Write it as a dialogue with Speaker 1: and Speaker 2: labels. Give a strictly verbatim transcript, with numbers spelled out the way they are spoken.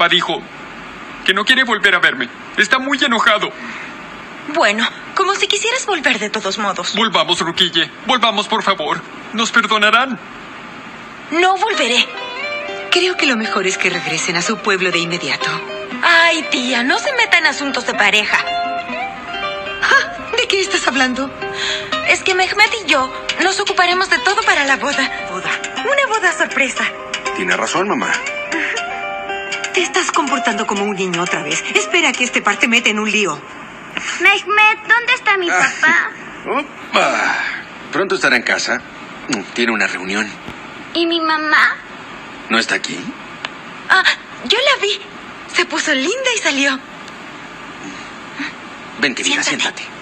Speaker 1: Papá dijo que no quiere volver a verme. Está muy enojado.
Speaker 2: Bueno, como si quisieras volver de todos modos.
Speaker 1: Volvamos, Ruquille. Volvamos, por favor. Nos perdonarán.
Speaker 2: No volveré.
Speaker 3: Creo que lo mejor es que regresen a su pueblo de inmediato.
Speaker 2: Ay, tía, no se meta en asuntos de pareja.
Speaker 3: Ah, ¿de qué estás hablando?
Speaker 2: Es que Mehmet y yo nos ocuparemos de todo para la boda.
Speaker 3: ¿Boda?
Speaker 2: Una boda sorpresa.
Speaker 4: Tiene razón, mamá.
Speaker 3: Te estás comportando como un niño otra vez. Espera que este par te mete en un lío.
Speaker 5: Mehmet, ¿dónde está mi papá?
Speaker 4: Opa. Pronto estará en casa. Tiene una reunión.
Speaker 5: ¿Y mi mamá?
Speaker 4: ¿No está aquí?
Speaker 2: Ah, yo la vi. Se puso linda y salió.
Speaker 4: Ven, querida,
Speaker 2: Siéntate.
Speaker 4: siéntate.